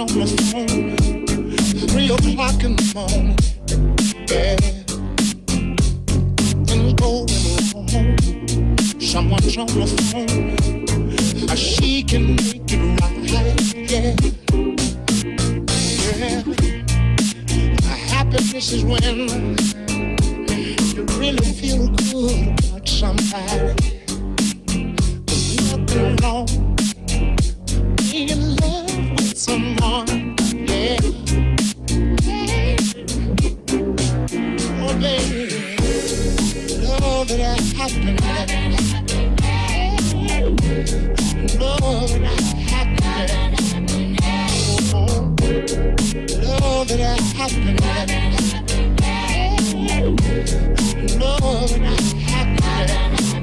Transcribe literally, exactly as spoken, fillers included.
on the phone, three o'clock in the morning, yeah, things going wrong. Someone's on the phone, uh, she can make it right, yeah, yeah. Happiness is when you really feel good about somebody. There's nothing wrong being in love with someone, yeah. Oh, baby, love that happiness. Love that happiness. Oh, love that happiness. Love that happiness.